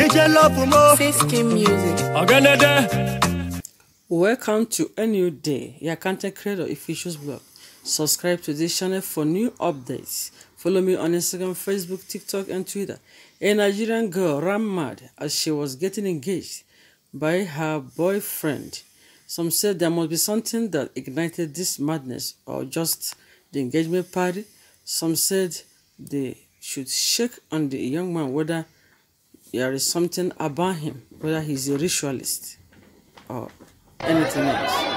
Fisky Music. Welcome to a new day. Your content creator Officials Blog. Subscribe to this channel for new updates. Follow me on Instagram, Facebook, TikTok, and Twitter. A Nigerian girl ran mad as she was getting engaged by her boyfriend. Some said there must be something that ignited this madness or just the engagement party. Some said they should check on the young man whether there is something about him, whether he's a ritualist or anything else.